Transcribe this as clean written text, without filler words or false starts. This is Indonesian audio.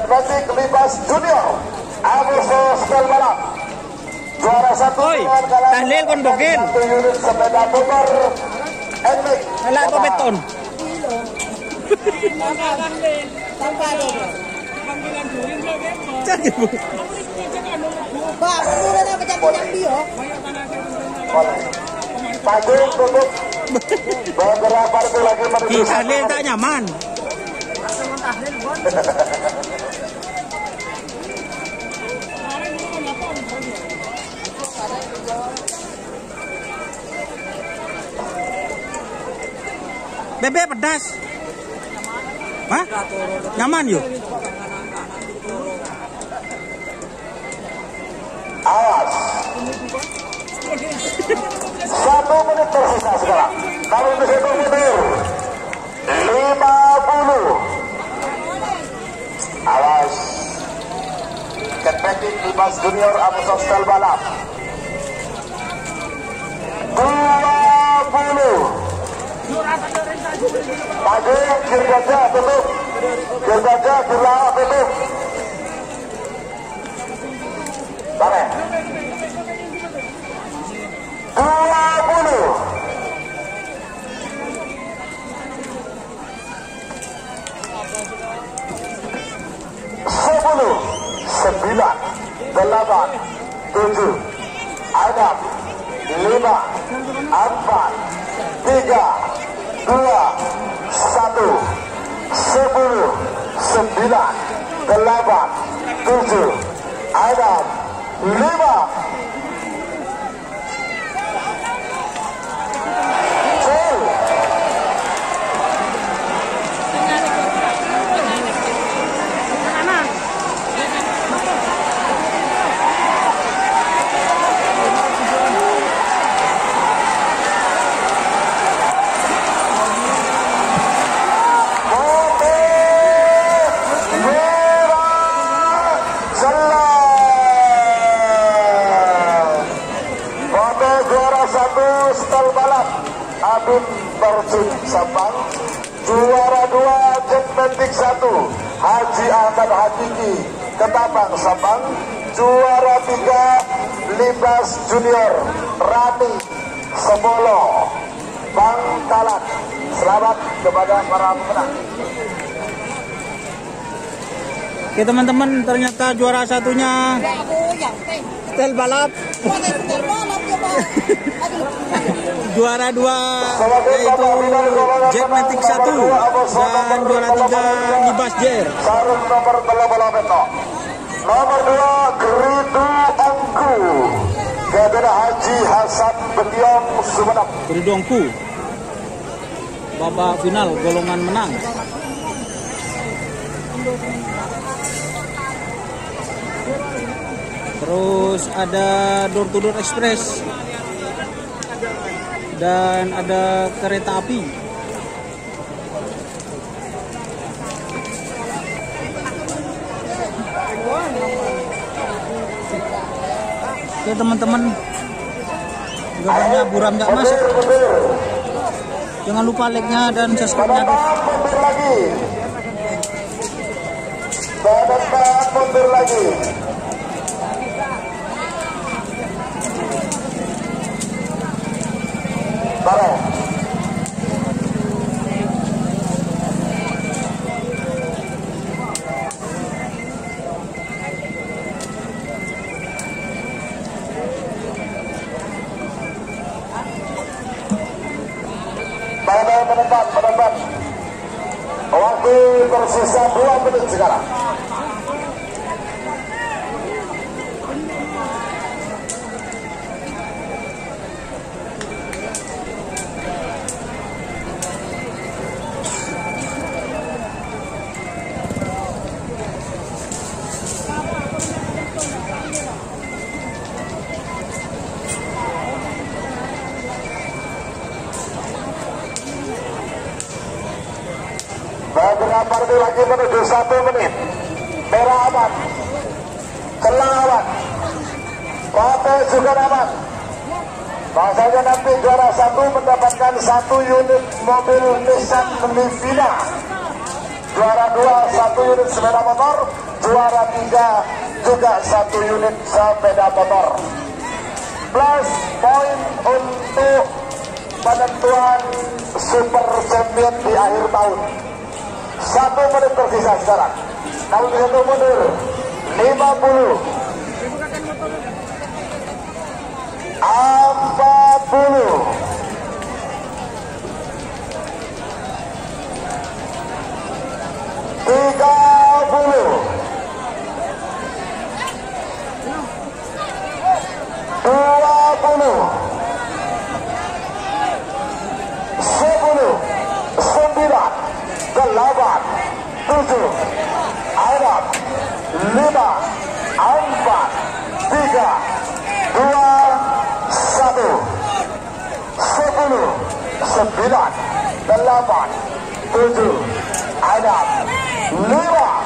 Genetik Libas Junior Agustus Balap. Juara 1 tahlil kon bogen. 1 unit sepeda motor Enlik. Ala to beton. Pagi tutup. Beberapa itu lagi menuju tahlil tak nyaman. Bebe pedas. Hah? Nyaman yuk. Awas. 1 menit tersisa sekarang. Kalau bisa mundur 50. Awas. Genetik Libas Junior Agustus Balap 20. Pagi kir gajah tutup. Kir gajah kir lawa tutup. Bang 20. Sepuluh, 9, 8, 7, 6, 5, 4, 3, 2, 1, 10, 9, 8, 7, 6, 5. Abid Persib Sabang. Juara 2 Genetik 1 Haji Ahmad Hakiki Ketapang Sabang. Juara 3 Libas Junior Rani Sebolo Bangkalan. Selamat kepada para pemenang. Oke teman-teman, ternyata juara satunya Stel Balap. Juara 2 yaitu Genetik 1 dan juara 3 Libas Jer. Sarung nomor 88. Nomor 2 Geridu Angku Gadara Haji Hasan Betiong Sumenep. Geridu Angku babak final golongan menang. Terus ada door to door express dan ada kereta api. Oke teman-teman, gambarnya buram nggak masuk. Jangan lupa like-nya dan subscribe-nya. Mundur lagi. Barang. Penempat. Waktu tersisa 2 menit sekarang. Beberapa menit lagi menuju 1 menit. Merah aman, celah aman, Kote juga aman. Bahasanya nanti juara 1 mendapatkan 1 unit mobil Nissan Livina juara 2 1 unit sepeda motor, juara 3 juga 1 unit sepeda motor. Plus poin untuk penentuan super champion di akhir tahun. 1 menit tersisa sekarang. 61 mundur 50 40 9, 8, 7, 6, 5,